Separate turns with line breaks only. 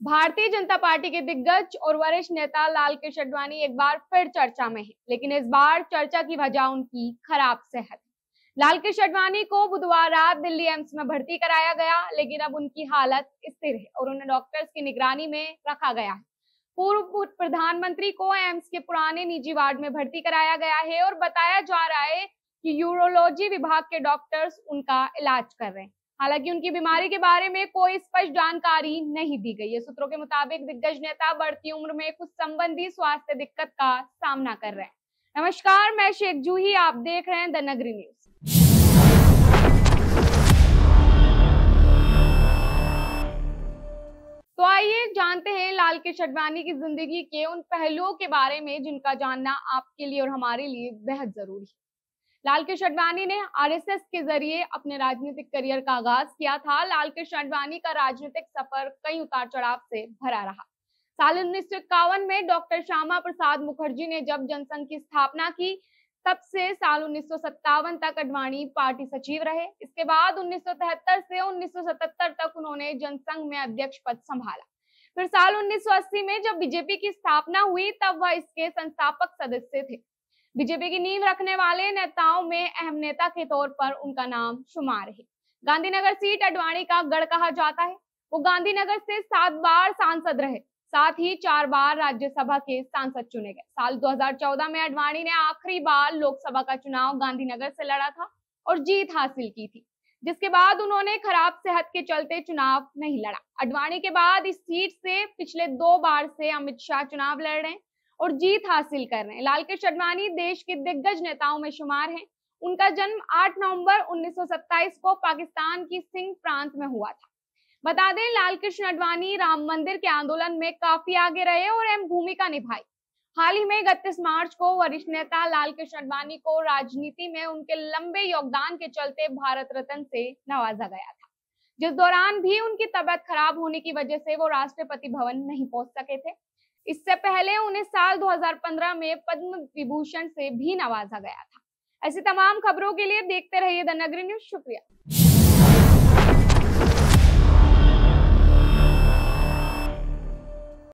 Bharatiya Janata party के दिग्गज और वरिष्ठ नेता लालकृष्ण आडवाणी एक बार फिर चर्चा में है, लेकिन इस बार चर्चा की वजह उनकी खराब सेहत। लालकृष्ण आडवाणी को बुधवार रात दिल्ली एम्स में भर्ती कराया गया, लेकिन अब उनकी हालत स्थिर है और उन्हें डॉक्टर्स की निगरानी में रखा गया है। पूर्व प्रधानमंत्री को एम्स के पुराने निजी वार्ड में भर्ती कराया गया है और बताया जा रहा है कि यूरोलॉजी विभाग के डॉक्टर्स उनका इलाज कर रहे हैं। हालांकि उनकी बीमारी के बारे में कोई स्पष्ट जानकारी नहीं दी गई है। सूत्रों के मुताबिक दिग्गज नेता बढ़ती उम्र में कुछ संबंधी स्वास्थ्य दिक्कत का सामना कर रहे हैं। नमस्कार, मैं शेख जूही, आप देख रहे हैं द नगरी न्यूज। तो आइए जानते हैं लालकृष्ण आडवाणी की जिंदगी के उन पहलुओं के बारे में जिनका जानना आपके लिए और हमारे लिए बेहद जरूरी है। लालकृष्ण आडवाणी ने आरएसएस के जरिए अपने राजनीतिक करियर का आगाज किया था। लालकृष्ण आडवाणी का राजनीतिक सफर कई उतार चढ़ाव से भरा रहा। साल 1951 में डॉक्टर श्यामा प्रसाद मुखर्जी ने जब जनसंघ की स्थापना की, तब से साल 1957 तक आडवाणी पार्टी सचिव रहे। इसके बाद 1973 से 1977 तक उन्होंने जनसंघ में अध्यक्ष पद संभाला। फिर साल 1980 में जब बीजेपी की स्थापना हुई, तब वह इसके संस्थापक सदस्य थे। बीजेपी की नींव रखने वाले नेताओं में अहम नेता के तौर पर उनका नाम शुमार है। गांधीनगर सीट आडवाणी का गढ़ कहा जाता है। वो गांधीनगर से 7 बार सांसद रहे, साथ ही 4 बार राज्यसभा के सांसद चुने गए। साल 2014 में आडवाणी ने आखिरी बार लोकसभा का चुनाव गांधीनगर से लड़ा था और जीत हासिल की थी, जिसके बाद उन्होंने खराब सेहत के चलते चुनाव नहीं लड़ा। आडवाणी के बाद इस सीट से पिछले 2 बार से अमित शाह चुनाव लड़ रहे हैं और जीत हासिल कर रहे हैं। लालकृष्ण आडवाणी देश के दिग्गज नेताओं में शुमार हैं। उनका जन्म 8 नवंबर 1927 को पाकिस्तान की सिंध प्रांत में हुआ था। बता दें, लालकृष्ण आडवाणी राम मंदिर के आंदोलन में काफी आगे रहे और अहम भूमिका निभाई। हाल ही में 31 मार्च को वरिष्ठ नेता लालकृष्ण आडवाणी को राजनीति में उनके लंबे योगदान के चलते भारत रत्न से नवाजा गया था, जिस दौरान भी उनकी तबीयत खराब होने की वजह से वो राष्ट्रपति भवन नहीं पहुंच सके थे। इससे पहले उन्हें साल 2015 में पद्म विभूषण से भी नवाजा गया था। ऐसी तमाम खबरों के लिए देखते रहिए द नगरी न्यूज। शुक्रिया।